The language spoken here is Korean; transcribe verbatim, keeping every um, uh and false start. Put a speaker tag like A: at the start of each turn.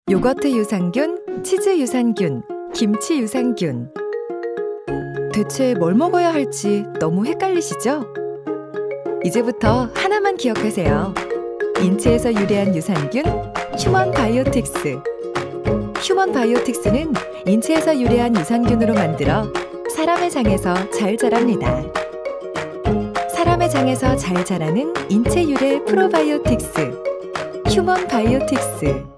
A: 요거트 유산균, 치즈 유산균, 김치 유산균. 대체 뭘 먹어야 할지 너무 헷갈리시죠? 이제부터 하나만 기억하세요. 인체에서 유래한 유산균, 휴먼 바이오틱스. 휴먼 바이오틱스는 인체에서 유래한 유산균으로 만들어 사람의 장에서 잘 자랍니다. 사람의 장에서 잘 자라는 인체 유래 프로바이오틱스, 휴먼 바이오틱스.